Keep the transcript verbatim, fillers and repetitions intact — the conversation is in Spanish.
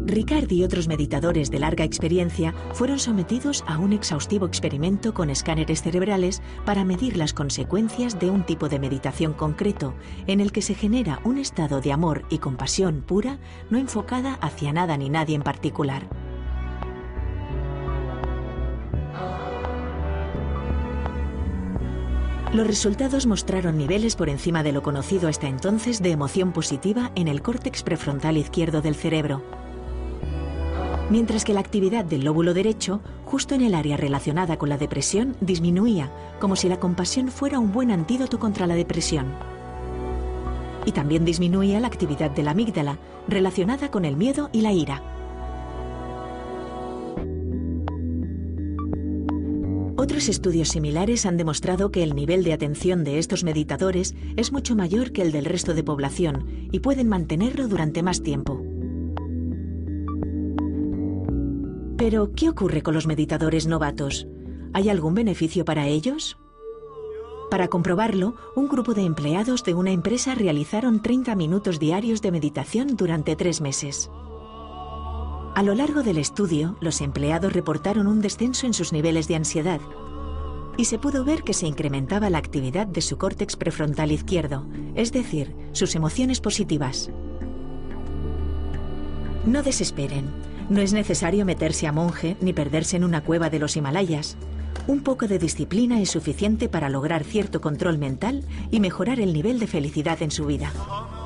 Ricard y otros meditadores de larga experiencia fueron sometidos a un exhaustivo experimento con escáneres cerebrales para medir las consecuencias de un tipo de meditación concreto, en el que se genera un estado de amor y compasión pura, no enfocada hacia nada ni nadie en particular. Los resultados mostraron niveles por encima de lo conocido hasta entonces de emoción positiva en el córtex prefrontal izquierdo del cerebro, mientras que la actividad del lóbulo derecho, justo en el área relacionada con la depresión, disminuía, como si la compasión fuera un buen antídoto contra la depresión. Y también disminuía la actividad de la amígdala, relacionada con el miedo y la ira. Otros estudios similares han demostrado que el nivel de atención de estos meditadores es mucho mayor que el del resto de población y pueden mantenerlo durante más tiempo. Pero, ¿qué ocurre con los meditadores novatos? ¿Hay algún beneficio para ellos? Para comprobarlo, un grupo de empleados de una empresa realizaron treinta minutos diarios de meditación durante tres meses. A lo largo del estudio, los empleados reportaron un descenso en sus niveles de ansiedad y se pudo ver que se incrementaba la actividad de su córtex prefrontal izquierdo, es decir, sus emociones positivas. No desesperen. No es necesario meterse a monje ni perderse en una cueva de los Himalayas. Un poco de disciplina es suficiente para lograr cierto control mental y mejorar el nivel de felicidad en su vida.